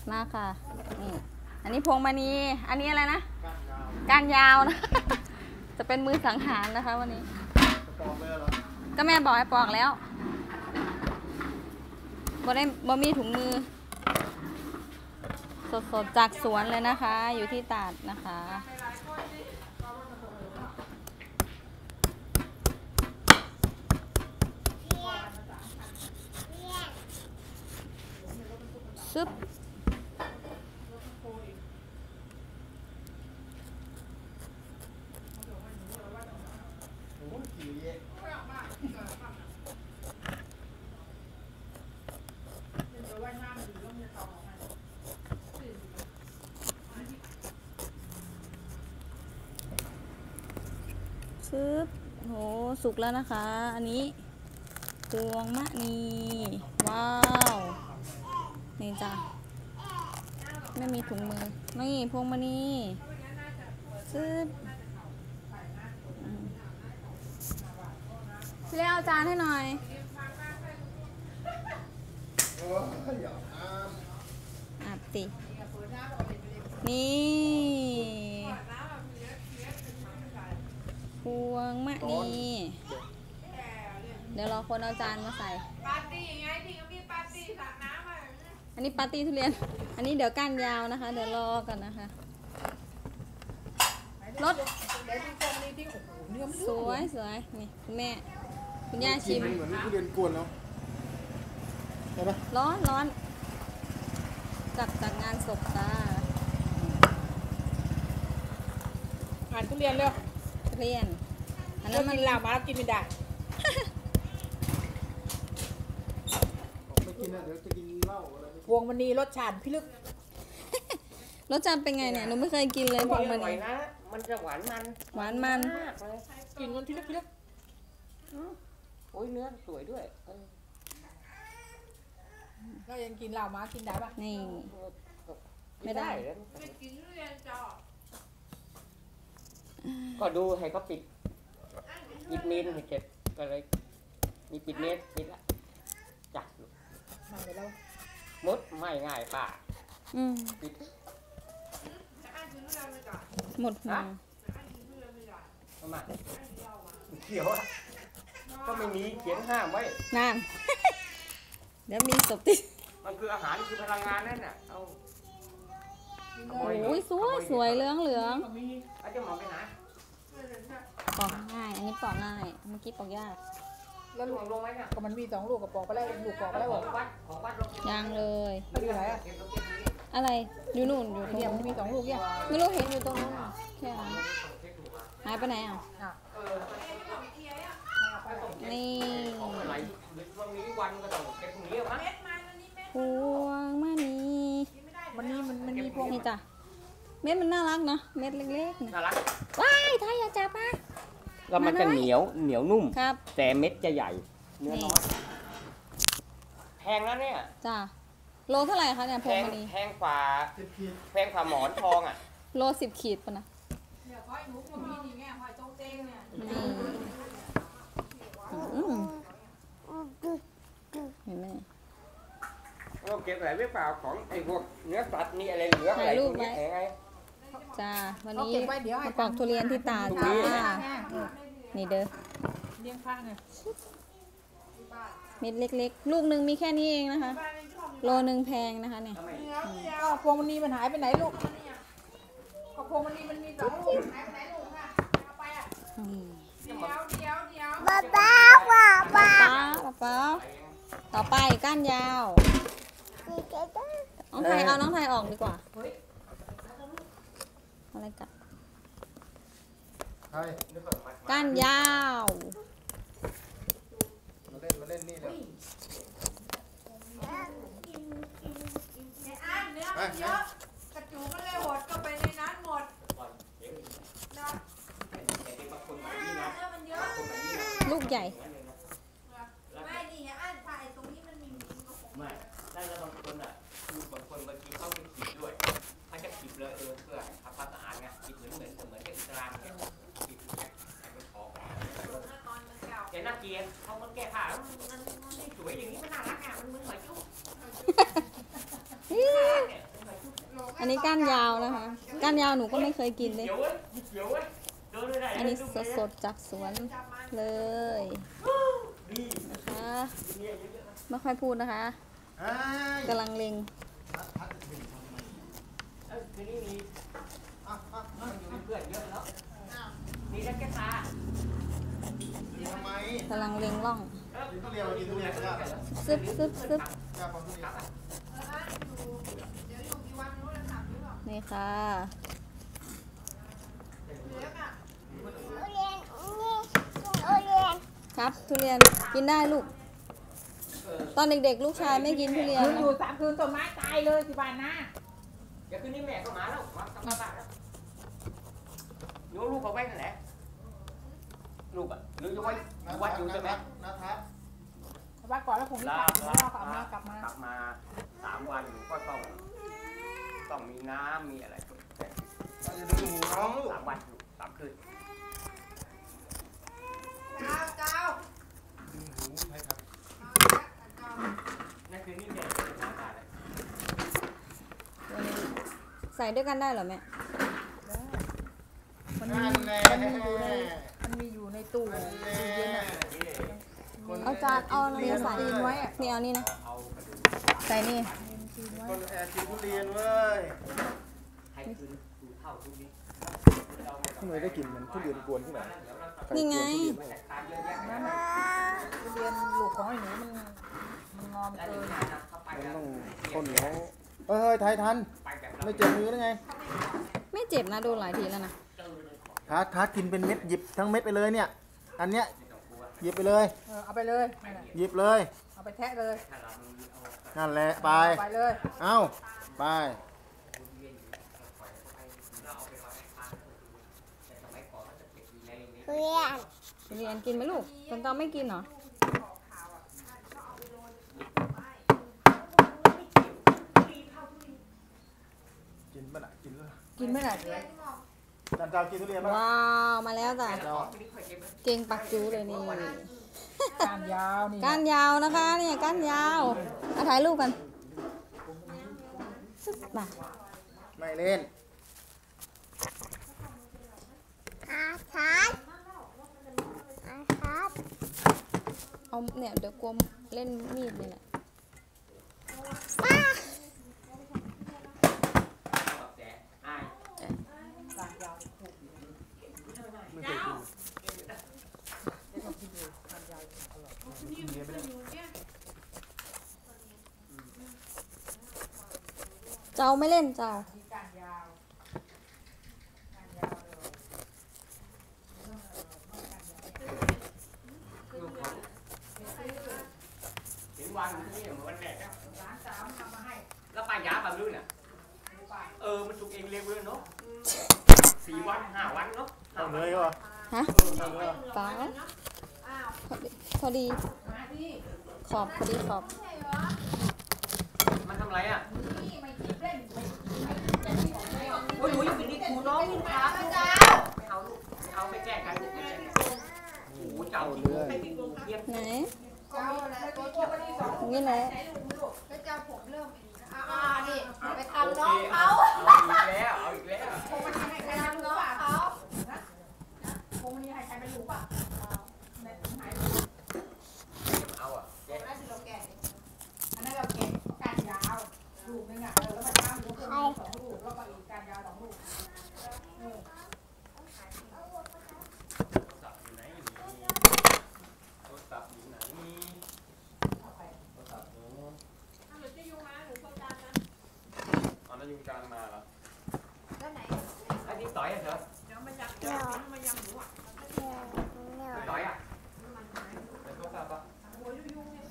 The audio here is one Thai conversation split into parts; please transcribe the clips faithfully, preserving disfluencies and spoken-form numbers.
มาค่ะนี่อันนี้พวงมณีอันนี้อะไรนะก้านยาวนะ จะเป็นมือสังหารนะคะวันนี้ก็แม่บอกให้ปอกแล้วบ่ได้บ่มีถุงมือสดๆจากสวนเลยนะคะอยู่ที่ตาดนะคะซึบซึบโหสุกแล้วนะคะอันนี้พวงมะนีว้าวนี่จ้ะไม่มีถุงมือนี่พวงมณีซึบพี่เลี้ยเอาจานให้หน่อยอาบตินี่พวงมะนีเดี๋ยวรอคนเอาจานมาใส่ปาร์ตี้ไงที่เขามีปาร์ตี้สระน้ำอ่ะอันนี้ปาร์ตี้ทุเรียนอันนี้เดี๋ยวก้านยาวนะคะเดี๋ยวรอกันนะคะรสสวยสวยนี่คุณแม่คุณย่าชิมเหมือนทุเรียนกวนแล้วใช่ปะร้อนร้อนจากจากงานศพจ้าอ่านทุเรียนเร็วทุเรียนอันนั้นั้นนมัมัน นลามาแล้วกินไม่ได้ไม่กินนะเดี๋ยวจะกินเหล้าอะไรพวงมณีรสชาติพิลึกรสชาติเป็นไงเนี่ยหนูไม่เคยกินเลยพวงมณีนะมันจะหวานมันหวานมันกินมันพิลึกพิลึกโอ้ยเนื้อสวยด้วยเรายังกินเหล้ามากินได้ปะนี่ไม่ได้ก็ดูให้เขาปิดปิดเมนให้เสร็จก็เลยมีปิดเมนปิดละจัดมาไปแล้วมดไม่ง่ายป่าปิดหมดหัวทำไมเขียวอ่ะก็ไม่มีเขียนห้ามไว้นานเดี๋ยวมีศพติมันคืออาหารคือพลังงานนั่นน่ะเอาโอ้ยสวยสวยเหลืองเหลืองอาจจะมองไปไหนปอกง่ายอันนี้ปอกง่ายเมื่อกี้ปอกยากแล้วลูกลงไหมเนี่ยก็มันมีสองลูกกับปอกไปแล้วลูกปอกไปแล้วบอกยังเลยไม่มีอะไรอ่ะอะไรอยู่นู่นอยู่ตรงนี้มันมีสองลูกเนี่ยไม่รู้เห็นอยู่ตรงนู้นแค่หายไปไหนอ่ะนี่พวงมณีมันนี่มันมันมีพวงนี่จ้ะเม็ดมันน่ารักนะเม็ดเล็กๆนะน่ารักว้ายไทยอย่าจับนะแล้วมันจะเหนียวเหนียวนุ่มครับแต่เม็ดจะใหญ่เนื้อน้อยแพงนะเนี่ยจ้ะโลเท่าไหร่คะเนี่ยพวงมณีแพงกว่าแพงกว่าหมอนทองอ่ะโลสิบขีดป่ะนะเห็นไหมเราเก็บอะไรไม่เปล่าของไอ้พวกเนื้อสัตว์นี่อะไรเหลืออะไรพวกนี้ไงจ้าวันนี้มาปอกทุเรียนที่ตาจ้านี่เด้อเลี้ยงผ้าไงเม็ดเล็กๆลูกหนึ่งมีแค่นี้เองนะคะโลหนึ่งแพงนะคะเนี่ยพวงมณีมันหายไปไหนลูกก็พวงมณีมันมีสองลูกหายไปไหนลูกค่ะเอาไปอ่ะเดี๋ยวเดี๋ยวเดี๋ยวป้าป้าป้าป้าป้าป้าต่อไปก้านยาวน้องไทยเอาน้องไทยออกดีกว่าอะไรกัดก้านยาวมาเล่นมาเล่นนี่เลยอ่านเนื้อมันเยอะกระจูมันเลยหดก็ไปในนั้นหมดลูกใหญ่ไม่ดีอ่านถ่ายตรงนี้มันมีไม่ได้แล้วบางคนอ่ะคือบางคนบางทีเขาไม่ขีดด้วยเขาจะขีดเลยเออเพื่อทำความสะอาดไงขีดเหมือนเหมือนเหมือนกับอิสลามเนี่ยขีดแค่ให้มันออกแต่น่าเกลียดเขามันแก้ผ้าแล้วมันไม่สวยอย่างนี้มันน่ารักอ่ะมันเหมือนหอยจุ๊บอันนี้ก้านยาวนะคะ ก้านยาวหนูก็ไม่เคยกินเลยเขียวเว้ยเขียวเว้ยเดินไม่ได้อันนี้สดๆจากสวนเลยนะคะไม่ค่อยพูดนะคะเอ้ยกำลังเล็งเออทีนี้มีอ่ะอ่ะอ่ะอยู่มีเพื่อนเยอะแล้วมีแค่แค่ตากินทำไมกำลังเล็งร่องกินทุเรียนกินทุเรียนก็ได้ซึบซึบซึบกล้าฟังทุเรียนนี่ค่ะ ครับทุเรียนกินได้ลูก ตอนเด็กๆ ลูกชายไม่กินทุเรียนคืนนะอยู่สามคืนต้นไม้ตายเลยสิบานนะเดี๋ยวคืนนี้แม่ก็มาแล้วมาทำมาบ้านแล้วโยลูกเอาไว้นั่นแหละลูกอ่ะหรือจะไว้วัดอยู่ใช่ไหมนะครับว่าก่อนแล้วผมกลาลับลาแล้วก็เอามากลับมากลับมาสามวันก็ต้องต้องมีน้ำมีอะไรเราจะดูหมูน้องลูกสามวันอยู่สามคืนหมูใช่ครับนั่นคือนี่เนี่ยเป็นทางการเลยใส่ด้วยกันได้เหรอแม่มันมีนั่นแหละมันมีอยู่ในมันมีอยู่ในตู้นั่นแหละตู้เย็นอ่ะเอาจานเอาอะไรมาใส่ตีนไว้อะนี่เอานี่นะเอากระดูกใส่นี่ตีนไว้คนแอบกินทุเรียนเว้ยให้คืนดูเท่าทุกนี้ทำไมได้กินเหมือนทุเรียนกวนที่ไหนนี่ไงตามเยอะแยะนั่นน่ะทุเรียนลูกของไอ้หนูมันมันงอมแต่เกินี่นนะเข้าไปมันแล้วต้องข้าวเหนียวเฮ้ยไทยทันไปแบบไม่เจ็บมือหรือไงไม่เจ็บนะโดนหลายทีแล้วนะทัดทัดกินเป็นเม็ดหยิบทั้งเม็ดไปเลยเนี่ย อันเนี้ยหยิบไปเลยเออเอาไปเลยนั่นน่ะหยิบเลยเอาไปแทะเลยถ้าเรามีเอานั่นแหละไปเอาไปเลยเอ้าไปเย็นอยู่ปล่อยไปเราเอาไปลอยทางแต่สมัยก่อนมันจะเก็บอยู่ในนี้ทุเรียนกินไหมลูกตอนตอนไม่กินเหรอกินปะน่ะกินเลยกินไม่ได้จันเจ้ากินทุเรียนปะว้าวมาแล้วจ้ะเจ้าเก่งปักจูเลยนี่การยาวนี่ก้านยาวนะคะเนี่ยก้านยาวมาถ่ายรูปกันมาไม่เล่นเอาเนี่ยเดี๋ยวกลัวเล่นมีดนี่แหละแต่อายการยาวไม่เคยกินไม่ต้องกินเลยการยาวอร่อยกินทุเรียนไปเลยเจ้าไม่เล่นเจ้ามีการยาวการยาวเลยลูกของเห็นวางอยู่ที่นี่เหมือนวันแรกแล้วร้านสามทำมาให้แล้วป้ายาแบบนู้นน่ะเออมันสุกเองเร็วเลยเนาะสี่วันห้าวันเนาะเอาเนยก็ฮะเอาเนยเปล่าพอดีมาที่ขอบพอดีขอบมันทำไรอ่ะนี่ไม่คิดเล่นไม่ไม่คิดจะที่ของไม่เอาโอ้ยหนูยังเป็นนี่ครูน้องลูกค้าไม่เอาลูกไม่เอาไม่แจ้งกันลูกไม่แจ้งกันโอ้โหเจ้าที่ลูกให้ติดลงเยี่ยมไหนเอาอะไรตัวตัวนี้สองอย่างนี้แหละก็จะผมเริ่มอีกอ่านี่ไปโอทำเคน้องเอาเขาอีกแล้วเอาอีกแล้วผมมันให้ใครไปรู้ทำน้องป่ะเขาผมมันให้ใครไม่รู้ป่ะในหายเอาอ่ะแจ้งน่าจะเราแก่อันนั้นเราเก็บการยาวลูกนึงอ่ะเออแล้วมันยาวลูกนึงสองลูกแล้วก็อีกการยาวสองลูกศัพท์อยู่ไหนโทรศัพท์อยู่ไหนมีโทรศัพท์อยู่เอาแล้วยุงกลางมาเหรอแล้วไหนไอ้ที่ต่อยอ่ะเถอะต่อยอ่ะเดี๋ยวโทรศัพท์อ่ะ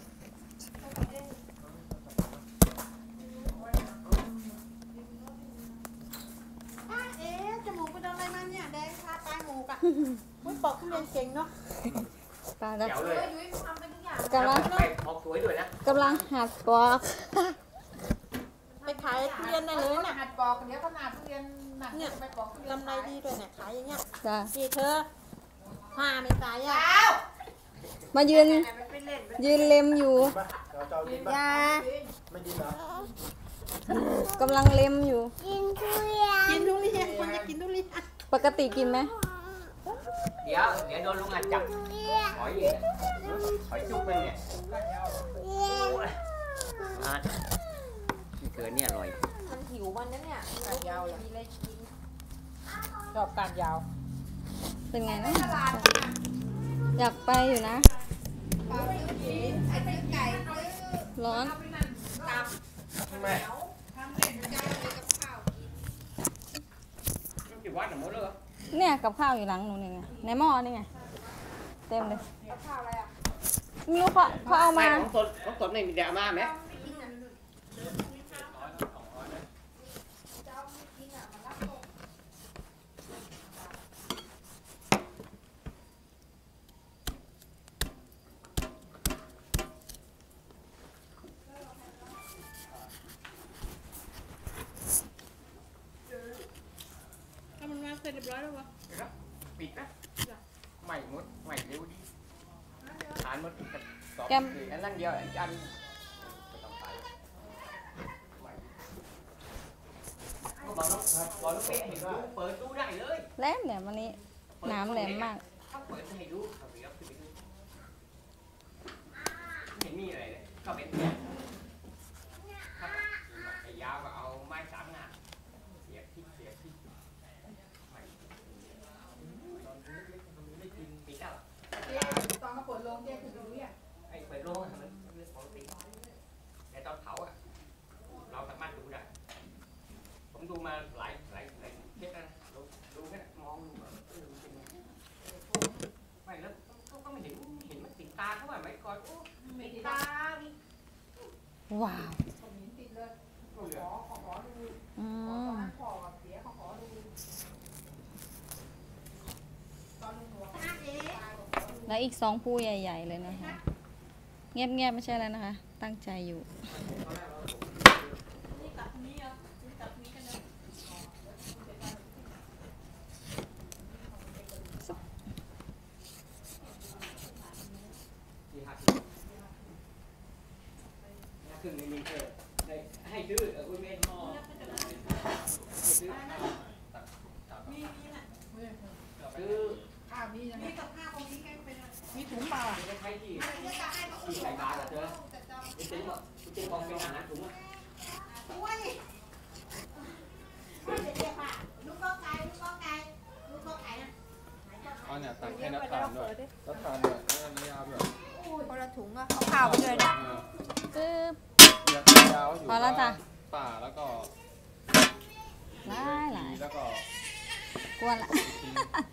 เอ๊ะจมูกไปโดนอะไรมาเนี่ยแดงคาตายหมูกอ่ะอุ้ยปอกทุเรียนเก่งเนาะปลาแล้วเดี๋ยวเอเลยอยุ้ยทำไปทุกอย่างกำลังไปออกสวยด้วยนะกำลังหัดปอกไปขายทุเรียนได้เลยหน่ะนักปอกเดี๋ยวก็หนาทุเรียนหนักไปปอกทุเรียนกำไรดีด้วยเนี่ยขายอย่างเงี้ยจ้ะนี่เธอห้าไม่ตายอ่ะมายืนไปเล่นยืนเล็มอยู่ปะเราเจ้ากินปะยาไม่กินเหรอกำลังเล็มอยู่กินทุเรียนกินทุเรียนคนจะกินทุเรียนปกติกินไหมเดี๋ยวเดี๋ยวโดนลุงอ่ะจับหอยอีกหอยจุกมันเนี่ยอ่ะที่เกินเนี่ยอร่อยมันหิวมันนะเนี่ยการยาวเลยมีอะไรกินชอบการยาวเป็นไงนะอยากไปอยู่นะ ร้อนแม่กี่วัดหนูเลยเนี่ยกับข้าวอยู่หลังหนูนี่ไงในหม้อนี่ไงเต็มเลยไม่รู้เขาเขาเอามาของสดของสดนี่มีดราม่าไหมถ้ามันมาเสร็จเรียบร้อยแล้ววะปิดนะใหม่หมดใหม่เร็วดีทานหมดสองอันนั้นเดียวอันอันบอกน้องบอกน้องเป๊ะเห็นว่าเปิดตู้ได้เลยแหลมแหลมวันนี้น้ำแหลมมากเขาเปิดให้ดูเขาไปรับไปดูเห็นมีอะไรเลยเขาเป็นเนี่ยครับไอ้ยาวก็เอาไม้สามงานเสียบที่เสียบที่ไม่ปิดแล้วตอนมาเปิดโรงเจ๊คือดูเนี่ยไอ้เปิดโล่มันเรื่องปกติแต่ตอนเผาอ่ะเราสามารถดูได้ผมดูมาหลายหลายหลายเคสแล้วดูดูแค่มองดูไม่แล้วก็ไม่เห็นเห็นมันติดตาเขาว่าไหมก่อนไม่ติดตาว้าวผมเห็นติดเลยก็เหลืขออขอขอดูอืตอนมนั้นขอเสียขอขอดูตอนลุงหัวแล้วอีกสองผู้ใหญ่ ๆ เลยนะคะ เงียบๆไม่ใช่แล้วนะคะ ตั้งใจอยู่ที่หักครึ่งในมินเตอร์ได้ให้ซื้อเออคุณเมนมอซื้อซื้อข้าวมียังไงมีกับข้าวตรงนี้แกเป็นอะไรมีถุงเปล่าไม่ใช่ที่เดี๋ยวจะให้บอกที่ใส่บาตรเธอจริงๆจริงๆมองเป็นอาหารถุงอุ้ยเดี๋ยวเดี๋ยวค่ะลูกก็ไก่ลูกก็ไก่ลูกก็ไก่นะเอาเนี่ยตักให้นักทานด้วยนักทานด้วยให้มันยาวด้วยคนละถุงอะเอาข้าวไปเลยนะจึ๊บอยากยาวอยู่พอแล้วจ้ะป่าแล้วก็หลายหลายแล้วก็กวนละ